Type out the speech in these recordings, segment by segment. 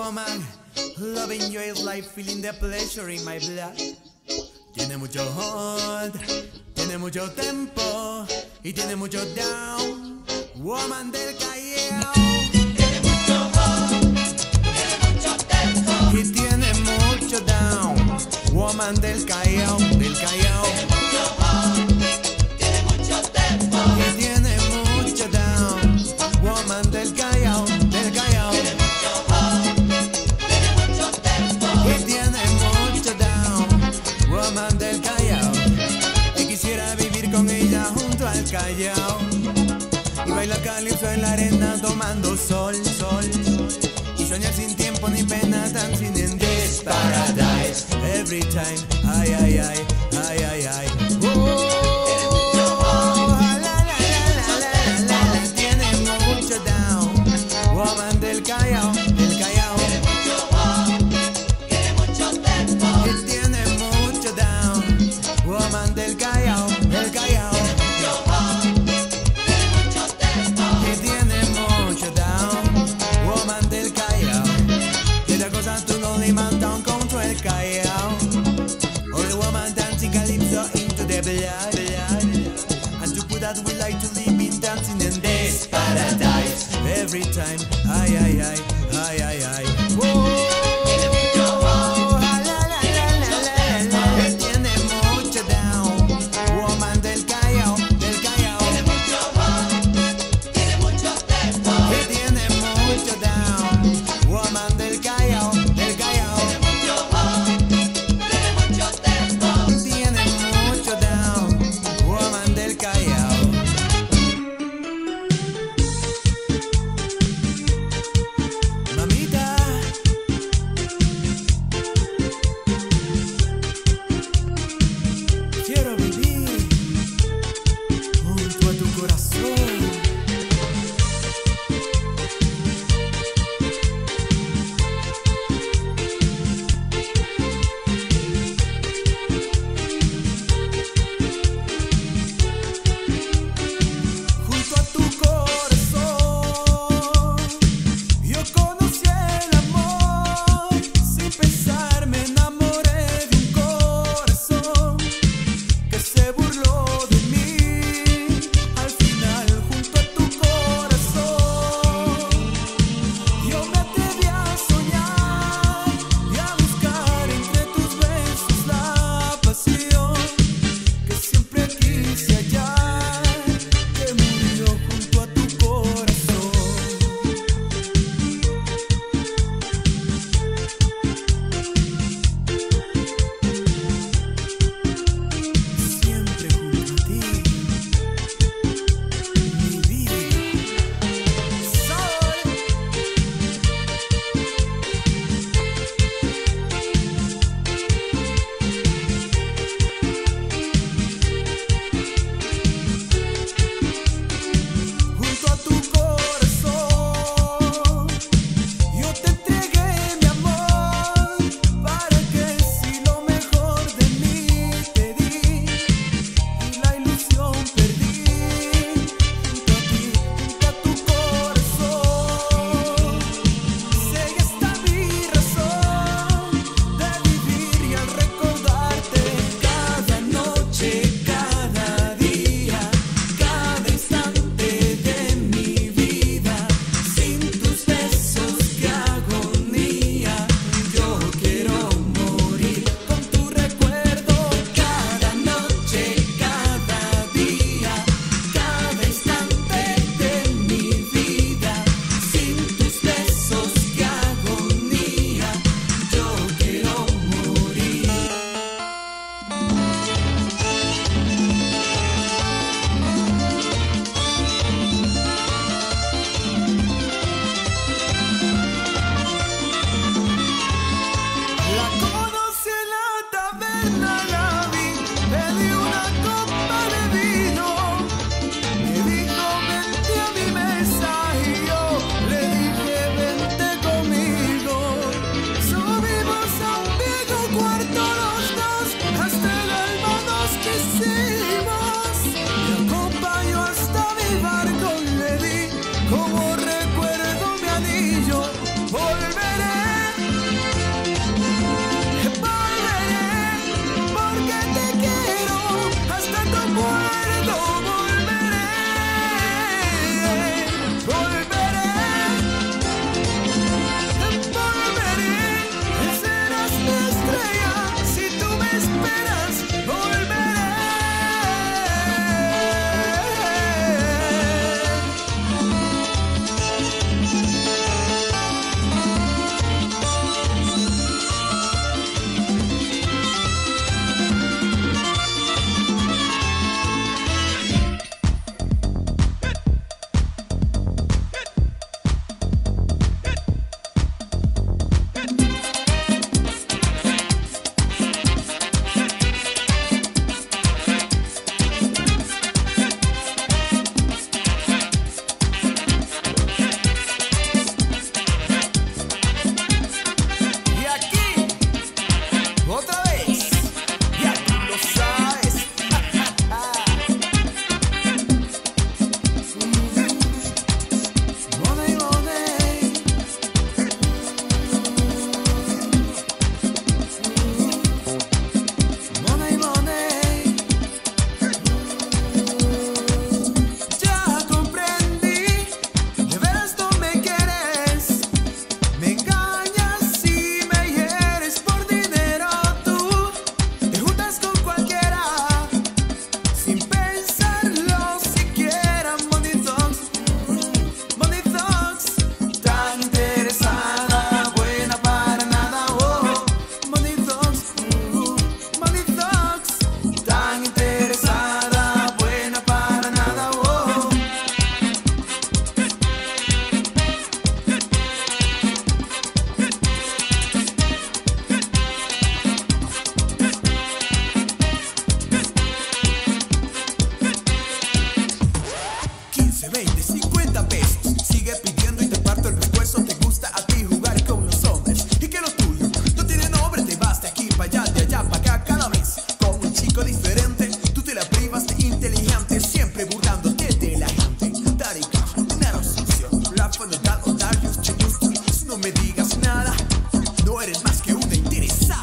woman, loving your life, feeling the pleasure in my blood. Tiene mucho hot, tiene mucho tempo y tiene mucho down. Woman del Callao. Tiene mucho hot, tiene mucho tempo y tiene mucho down. Woman del Callao, del Callao. Tiene mucho hot, tiene mucho tempo y tiene mucho down. Woman del Callao, del Callao. Tiene mucho hot, tiene mucho tempo y tiene mucho down. Woman del Callao. Y quisiera vivir con ella junto al Callao y bailar calipso en la arena tomando sol, sol. Y soñar sin tiempo ni pena, dancing in this paradise. Every time, ay, ay, ay, ay, ay, ay. Tiene mucho hot, Tiene mucho down. Woman del Callao, del Callao. tiene mucho hot, tiene mucho tempo Y tiene mucho down. Woman del Callao, del Callao. mucho hot, tiene mucho tempo Y tiene mucho down. Woman del Callao. Y la cosa tú no le mandan contra el Callao. All the woman dancing calypso into the blood. And to put that we like to live in dancing in this paradise. Every time, ay, ay, ay, ay, ay, ay. Tiene mucho hot, Tiene mucho down. Woman del Callao, del Callao. tiene mucho hot, tiene mucho tempo Y tiene mucho down. Woman del Callao, del Callao. Tiene mucho hot, tiene mucho tempo Tiene mucho down. Woman del Callao. Mamita, quiero vivir junto a tu corazón. Junto a tu corazón, yo conocí el amor. Sin pensar me enamoré de un corazón que se burló de mí. Al final, junto a tu corazón, yo me atreví a soñar y a buscar entre tus besos la pasión que siempre quise hallar, que murió junto a tu corazón. Siempre junto a ti, mi vida. Soy junto a tu corazón, yo te entregué mi amor, para que si lo mejor de mí te di y la ilusión perdí. Junto a ti, junto a tu corazón, sé que está mi razón de vivir y al recordarte cada noche, cada día, cada instante de mi vida. Sin tus besos, qué agonía. Yo quiero morir con tu recuerdo cada noche, cada día, cada instante de mi vida. Sin tus besos, qué agonía. Yo quiero morir. La conocí en la taberna, la vi, le di una copa de vino. Me dijo vente a mi mesa y yo le dije vente conmigo. Subimos a un viejo cuarto los dos, hasta el alma nos quisimos. Me acompañó hasta mi barco y le di como recuerdo mi anillo. Volveré 15, 20, 50 pesos. Sigue pidiendo y te parto el pescuezo. Te gusta a ti jugar con los hombres y que lo tuyo no tiene nombre. Te vas de aquí para allá, de allá para acá cada mes con un chico diferente. Tú te la privas de inteligente, siempre burlándote de la gente. Daddy cash, dinero sucio, rap for the dad or dark used to use to. No me digas nada, no eres más que una interesada.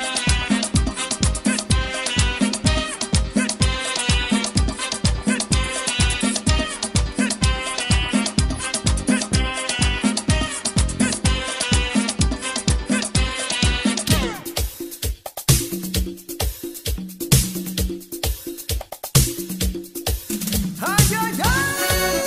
Ay, ay, ay.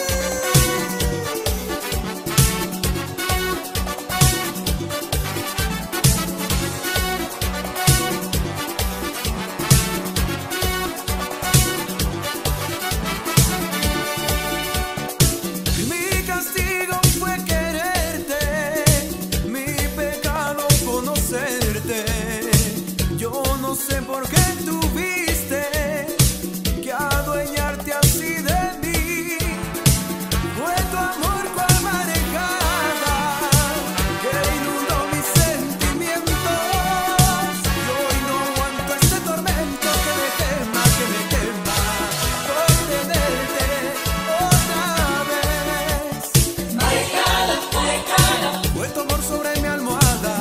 Mi castigo fue quererte, mi pecado conocerte. Yo no sé por qué tuviste que adueñarte así de mí. Fue tu amor cual marejada que inundó mis sentimientos. Y hoy no aguanto este tormento que me quema por tenerte otra vez. Marejada, Fue tu amor sobre mi almohada,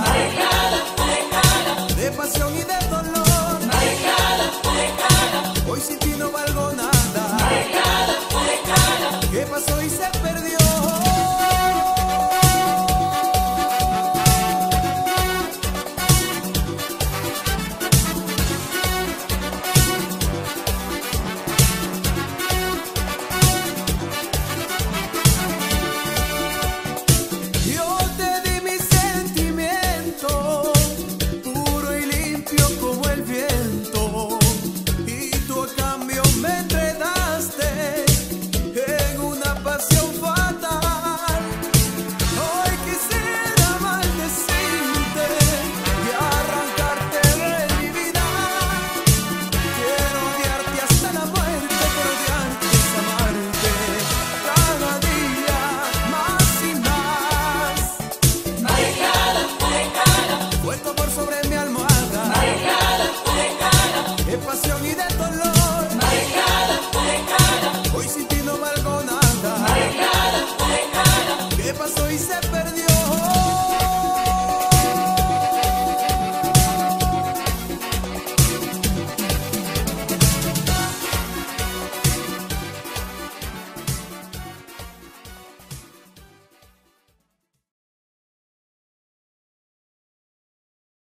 de pasión y de dolor. Hoy sin ti no valgo nada. ¿Qué pasó y se perdió?